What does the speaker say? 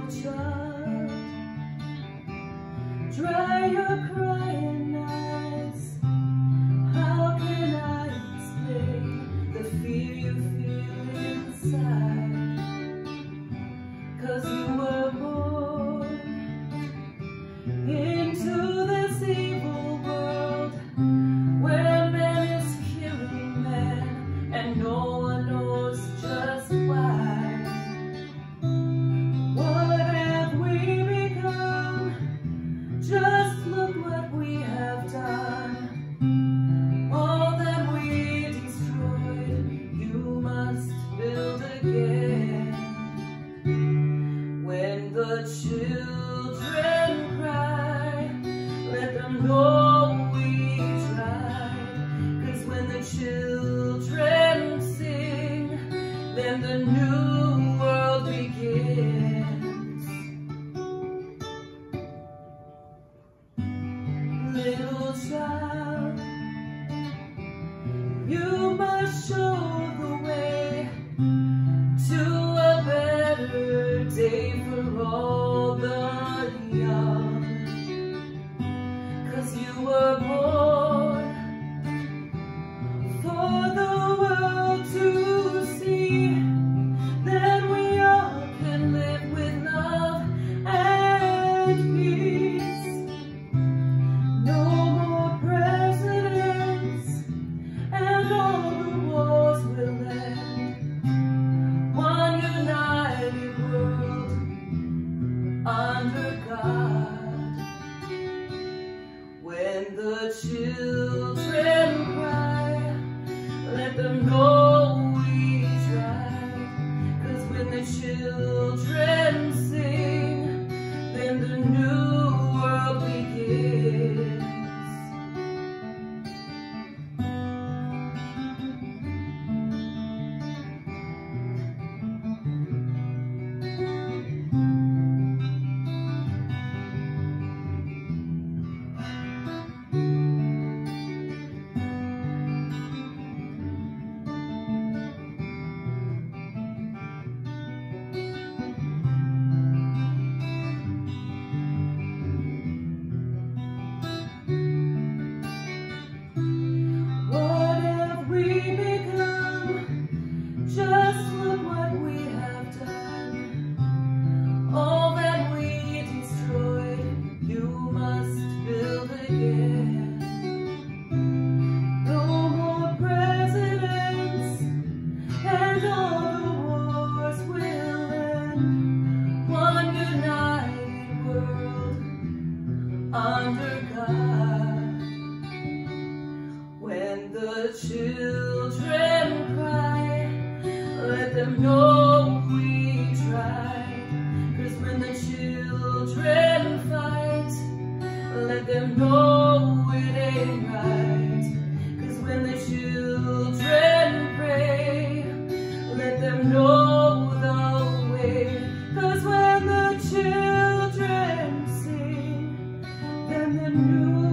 child, dry your crying eyes. How can I explain the fear you feel inside? 'Cause you were born into this evil world where man is killing man and no one knows just why. Just look what we have done. All that we destroyed, you must build again. When the children cry, let them know we tried. 'Cause when the children sing, then the new world begins. Little child, you must show the way to a better day for all the young. 'Cause you were born for the world to see that we all can live with love and peace. No more presidents, and all the wars will end. One united world under God. When the children cry, let them know we tried. 'Cause when the children sing, then the new world begins. Just look what we have done. All that we destroyed, you must build again. No more presidents, and all the wars will end. One united world under God. When the children cry, let them know we tried. 'Cause when the children fight, let them know it ain't right. 'Cause when the children pray, let them know the way. 'Cause when the children sing, then the new